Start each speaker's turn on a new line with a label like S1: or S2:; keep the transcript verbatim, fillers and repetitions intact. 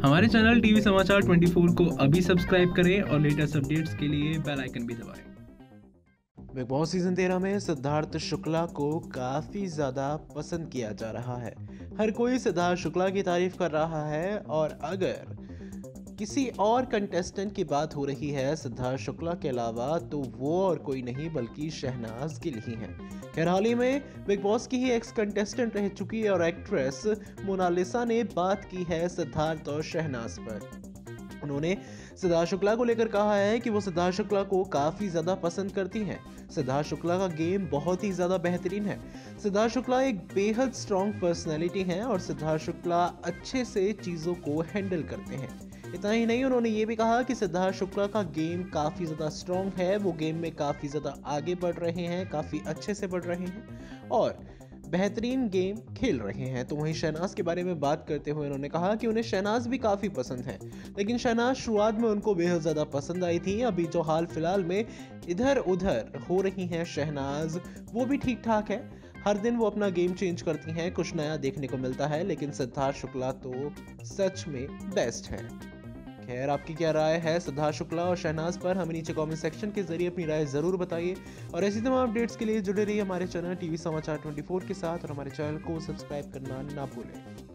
S1: हमारे channel TV समाचार चौबीस को अभी सब्सक्राइब करें और लेटेस्ट अपडेट्स के लिए बेल आइकन भी दबाएं।
S2: बिग बॉस सीजन तेरह में सिद्धार्थ शुक्ला को काफी ज्यादा पसंद किया जा रहा है। हर कोई सिद्धार्थ शुक्ला की तारीफ कर रहा है और अगर किसी और कंटेस्टेंट की बात हो रही है सिद्धार्थ शुक्ला के अलावा तो वो और कोई नहीं बल्कि शहनाज गिल ही हैं। खैर हाल ही में बिग बॉस की ही एक्स कंटेस्टेंट रह चुकी है और एक्ट्रेस मोनालिसा ने बात की है सिद्धार्थ और शहनाज पर। उन्होंने सिद्धार्थ शुक्ला को लेकर कहा है कि वो सिद्धार्थ शुक्ला को काफी ज्यादा पसंद करती हैं। सिद्धार्थ शुक्ला का गेम बहुत ही ज्यादा बेहतरीन है। सिद्धार्थ शुक्ला एक बेहद स्ट्रॉन्ग पर्सनैलिटी है और सिद्धार्थ शुक्ला अच्छे से चीजों को हैंडल करते हैं। इतना ही नहीं, उन्होंने ये भी कहा कि सिद्धार्थ शुक्ला का गेम काफी ज्यादा स्ट्रॉन्ग है, वो गेम में काफी ज्यादा आगे बढ़ रहे हैं, काफी अच्छे से बढ़ रहे हैं और बेहतरीन गेम खेल रहे हैं। तो वहीं शहनाज के बारे में बात करते हुए उन्होंने कहा कि उन्हें शहनाज भी काफ़ी पसंद है, लेकिन शहनाज शुरुआत में उनको बेहद ज़्यादा पसंद आई थी। अभी जो हाल फिलहाल में इधर उधर हो रही हैं शहनाज, वो भी ठीक ठाक है। हर दिन वो अपना गेम चेंज करती हैं, कुछ नया देखने को मिलता है, लेकिन सिद्धार्थ शुक्ला तो सच में बेस्ट है। खैर, आपकी क्या राय है सिद्धार्थ शुक्ला और शहनाज पर? हमें नीचे कमेंट सेक्शन के जरिए अपनी राय जरूर बताइए और ऐसी तमाम अपडेट्स के लिए जुड़े रहिए हमारे चैनल टीवी समाचार चौबीस के साथ और हमारे चैनल को सब्सक्राइब करना ना भूलें।